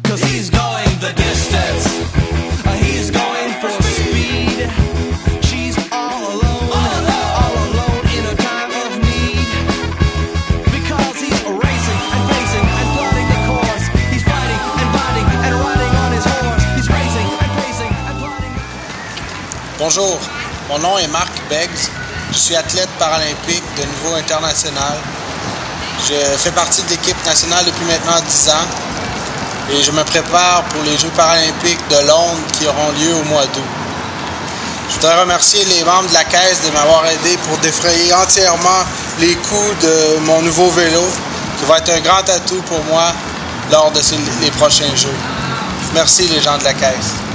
'cause he's going the distance. He's going for speed. She's all alone in a time of need. Because he's racing and pacing and plotting the course. He's fighting and binding and riding on his horse. He's racing and pacing and plotting. Bonjour, mon nom est Marc Beggs. Je suis athlète paralympique de niveau international. Je fais partie de l'équipe nationale depuis maintenant 10 ans et je me prépare pour les Jeux paralympiques de Londres qui auront lieu au mois d'août. Je voudrais remercier les membres de la Caisse de m'avoir aidé pour défrayer entièrement les coûts de mon nouveau vélo qui va être un grand atout pour moi lors de les prochains Jeux. Merci les gens de la Caisse.